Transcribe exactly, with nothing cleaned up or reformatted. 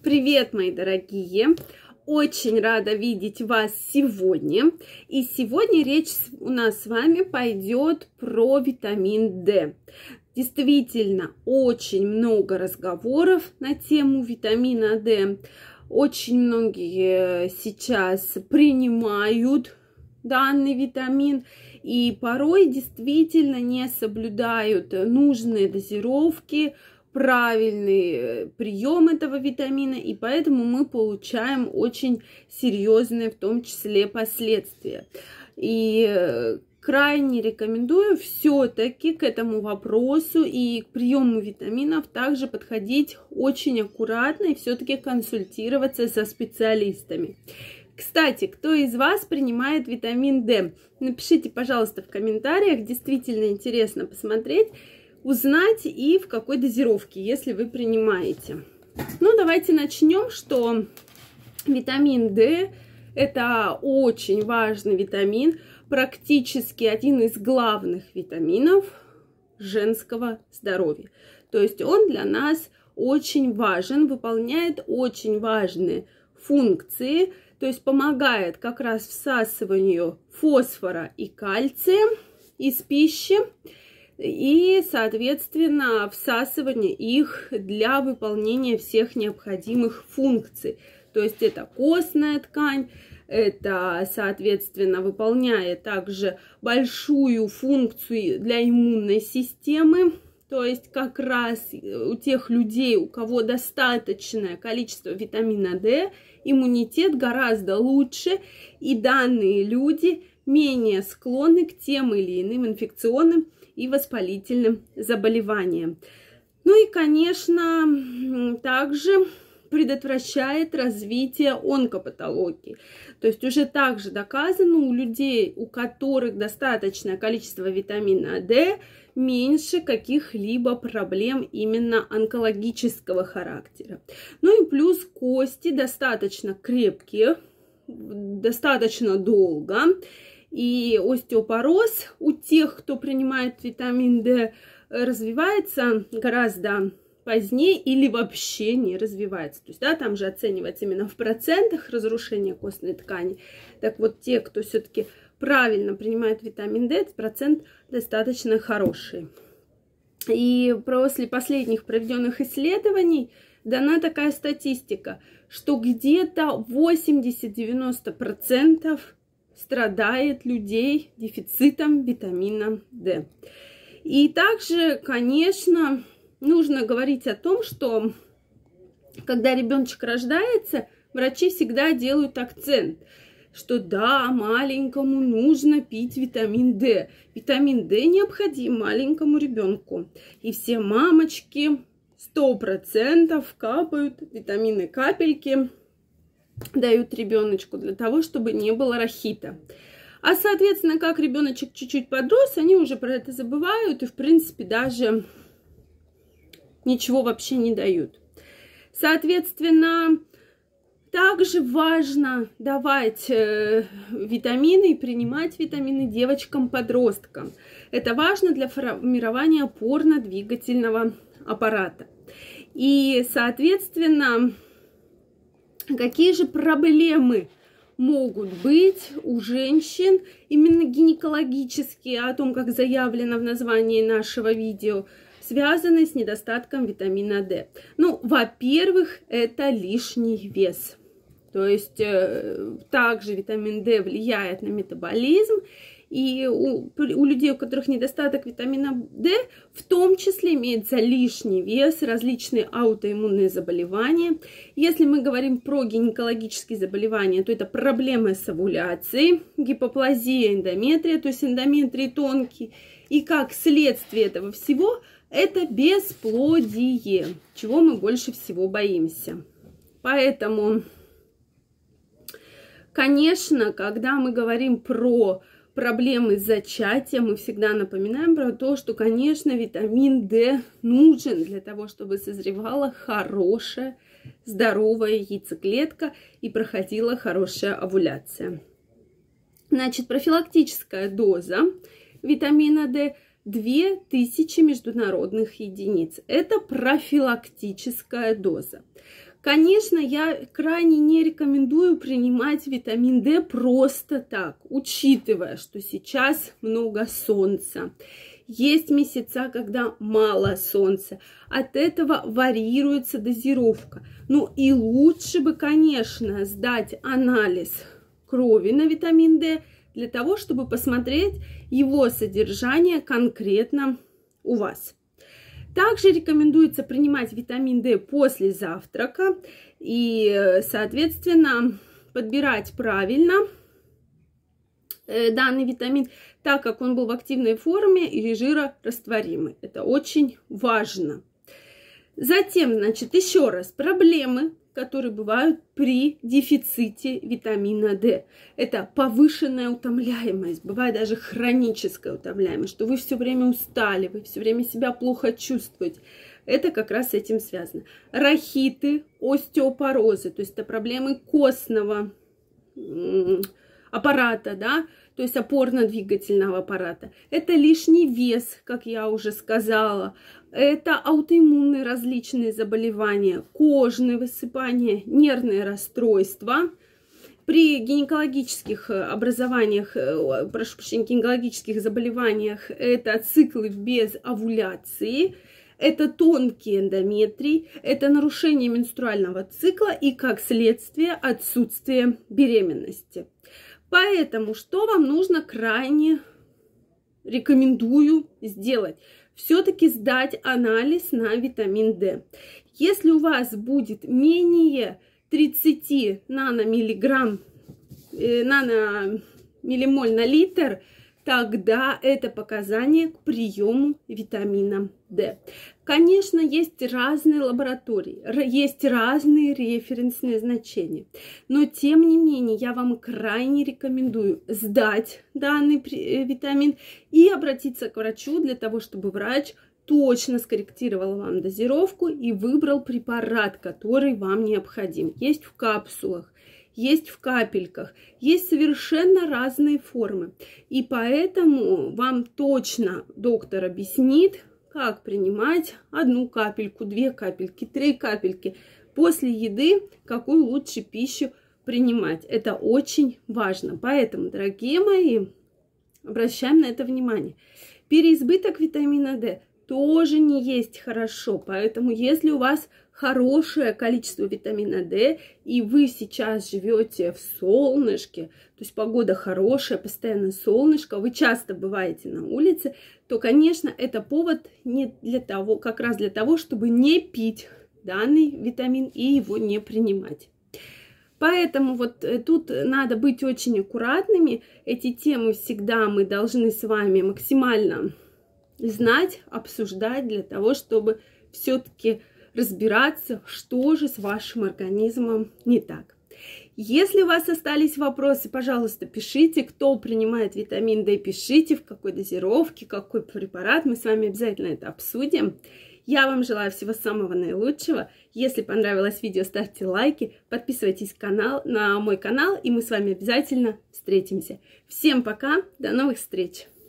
Привет, мои дорогие! Очень рада видеть вас сегодня. И сегодня речь у нас с вами пойдет про витамин D. Действительно, очень много разговоров на тему витамина D. Очень многие сейчас принимают данный витамин и порой действительно не соблюдают нужные дозировки, правильный прием этого витамина, и поэтому мы получаем очень серьезные, в том числе, последствия. И крайне рекомендую все-таки к этому вопросу и к приему витаминов также подходить очень аккуратно и все-таки консультироваться со специалистами. Кстати, кто из вас принимает витамин D? Напишите, пожалуйста, в комментариях, действительно интересно посмотреть, узнать и в какой дозировке, если вы принимаете. Ну, давайте начнем, что витамин D – это очень важный витамин, практически один из главных витаминов женского здоровья. То есть он для нас очень важен, выполняет очень важные функции, то есть помогает как раз всасыванию фосфора и кальция из пищи, и, соответственно, всасывание их для выполнения всех необходимых функций. То есть это костная ткань, это, соответственно, выполняет также большую функцию для иммунной системы. То есть как раз у тех людей, у кого достаточное количество витамина D, иммунитет гораздо лучше, и данные люди менее склонны к тем или иным инфекционным и воспалительным заболеваниям. Ну и, конечно, также предотвращает развитие онкопатологии. То есть уже также доказано, у людей, у которых достаточное количество витамина D, меньше каких-либо проблем именно онкологического характера. Ну и плюс кости достаточно крепкие, достаточно долго. И остеопороз у тех, кто принимает витамин D, развивается гораздо позднее или вообще не развивается. То есть, да, там же оценивается именно в процентах разрушения костной ткани. Так вот, те, кто все-таки правильно принимает витамин D, этот процент достаточно хороший. И после последних проведенных исследований дана такая статистика, что где-то восемьдесят-девяносто процентов страдает людей дефицитом витамина D. И также, конечно, нужно говорить о том, что когда ребеночек рождается, врачи всегда делают акцент, что да, маленькому нужно пить витамин D. Витамин D необходим маленькому ребенку. И все мамочки сто процентов капают витамины капельки, дают ребеночку для того, чтобы не было рахита. А, соответственно, как ребеночек чуть-чуть подрос, они уже про это забывают и, в принципе, даже ничего вообще не дают. Соответственно, также важно давать э, витамины и принимать витамины девочкам-подросткам. Это важно для формирования опорно-двигательного аппарата. И, соответственно, какие же проблемы могут быть у женщин, именно гинекологические, о том, как заявлено в названии нашего видео, связанные с недостатком витамина D? Ну, во-первых, это лишний вес. То есть э, также витамин D влияет на метаболизм, и у, у людей, у которых недостаток витамина D, в том числе имеется лишний вес, различные аутоиммунные заболевания. Если мы говорим про гинекологические заболевания, то это проблемы с овуляцией, гипоплазия эндометрия, то есть эндометрий тонкий, и как следствие этого всего это бесплодие, чего мы больше всего боимся. Поэтому, конечно, когда мы говорим про проблемы с зачатием, мы всегда напоминаем про то, что, конечно, витамин D нужен для того, чтобы созревала хорошая, здоровая яйцеклетка и проходила хорошая овуляция. Значит, профилактическая доза витамина D две тысячи международных единиц. Это профилактическая доза. Конечно, я крайне не рекомендую принимать витамин D просто так, учитывая, что сейчас много солнца. Есть месяца, когда мало солнца. От этого варьируется дозировка. Ну и лучше бы, конечно, сдать анализ крови на витамин D для того, чтобы посмотреть его содержание конкретно у вас. Также рекомендуется принимать витамин D после завтрака и, соответственно, подбирать правильно данный витамин, так как он был в активной форме и жирорастворимый. Это очень важно. Затем, значит, еще раз, проблемы, которые бывают при дефиците витамина D. Это повышенная утомляемость, бывает даже хроническая утомляемость, что вы все время устали, вы все время себя плохо чувствуете. Это как раз с этим связано. Рахиты, остеопорозы, то есть это проблемы костного аппарата, да, то есть опорно-двигательного аппарата. Это лишний вес, как я уже сказала. Это аутоиммунные различные заболевания, кожные высыпания, нервные расстройства. При гинекологических образованиях, прошу прощения, гинекологических заболеваниях это циклы без овуляции, это тонкий эндометрий, это нарушение менструального цикла и, как следствие, отсутствие беременности. Поэтому что вам нужно крайне рекомендую сделать? Все-таки сдать анализ на витамин D. Если у вас будет менее тридцати наномиллиграмм, э, наномиллимоль на литр, тогда это показание к приему витамина D. Конечно, есть разные лаборатории, есть разные референсные значения, но тем не менее я вам крайне рекомендую сдать данный витамин и обратиться к врачу для того, чтобы врач точно скорректировал вам дозировку и выбрал препарат, который вам необходим. Есть в капсулах, есть в капельках, есть совершенно разные формы. И поэтому вам точно доктор объяснит, как принимать одну капельку, две капельки, три капельки после еды, какую лучше пищу принимать. Это очень важно. Поэтому, дорогие мои, обращаем на это внимание. Переизбыток витамина D тоже не есть хорошо. Поэтому, если у вас хорошее количество витамина D, и вы сейчас живете в солнышке, то есть погода хорошая, постоянно солнышко, вы часто бываете на улице, то, конечно, это повод не для того, как раз для того, чтобы не пить данный витамин и его не принимать. Поэтому вот тут надо быть очень аккуратными. Эти темы всегда мы должны с вами максимально знать, обсуждать для того, чтобы все-таки разбираться, что же с вашим организмом не так. Если у вас остались вопросы, пожалуйста, пишите, кто принимает витамин D, пишите, в какой дозировке, какой препарат, мы с вами обязательно это обсудим. Я вам желаю всего самого наилучшего. Если понравилось видео, ставьте лайки, подписывайтесь канал, на мой канал, и мы с вами обязательно встретимся. Всем пока, до новых встреч!